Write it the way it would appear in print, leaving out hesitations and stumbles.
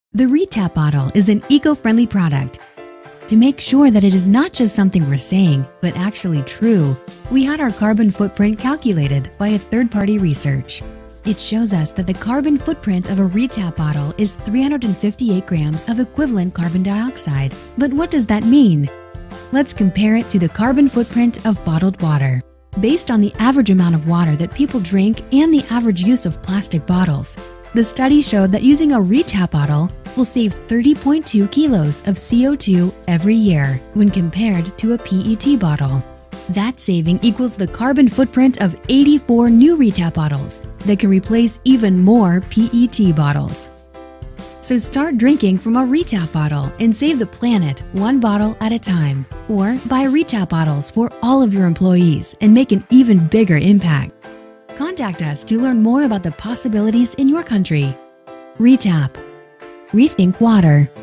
The Retap bottle is an eco-friendly product. To make sure that it is not just something we're saying, but actually true, we had our carbon footprint calculated by a third-party research. It shows us that the carbon footprint of a Retap bottle is 358 grams of equivalent carbon dioxide. But what does that mean? Let's compare it to the carbon footprint of bottled water. Based on the average amount of water that people drink and the average use of plastic bottles, the study showed that using a Retap bottle will save 30.2 kilos of CO2 every year when compared to a PET bottle. That saving equals the carbon footprint of 84 new Retap bottles that can replace even more PET bottles. So start drinking from a Retap bottle and save the planet one bottle at a time. Or buy Retap bottles for all of your employees and make an even bigger impact. Contact us to learn more about the possibilities in your country. Retap. Rethink water.